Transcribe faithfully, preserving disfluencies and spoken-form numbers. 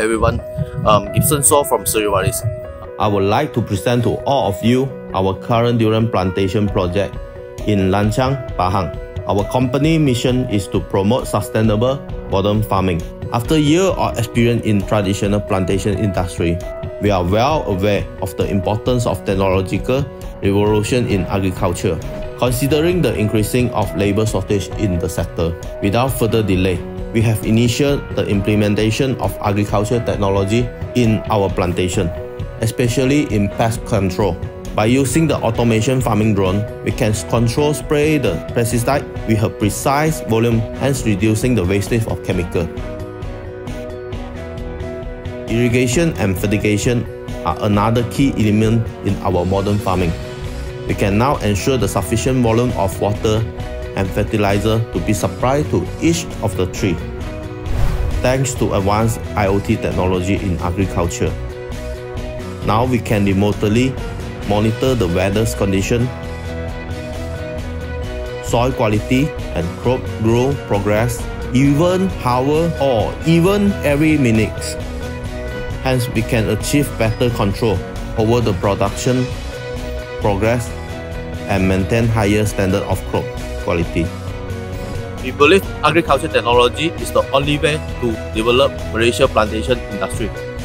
everyone. Um, Gibson Saw from Suriwaris. I would like to present to all of you our current durian plantation project in Lancang, Pahang. Our company mission is to promote sustainable modern farming. After years of experience in traditional plantation industry, we are well aware of the importance of technological revolution in agriculture. Considering the increasing of labor shortage in the sector, without further delay, we have initiated the implementation of agriculture technology in our plantation, especially in pest control. By using the automation farming drone, we can control spray the pesticide with a precise volume, hence reducing the wastage of chemical. Irrigation and fertigation are another key element in our modern farming. We can now ensure the sufficient volume of water and fertilizer to be supplied to each of the trees, thanks to advanced I O T technology in agriculture. Now we can remotely monitor the weather's condition, soil quality, and crop growth progress, even hour or even every minute. Hence, we can achieve better control over the production progress and maintain higher standard of crop quality. We believe agriculture technology is the only way to develop Malaysia plantation industry.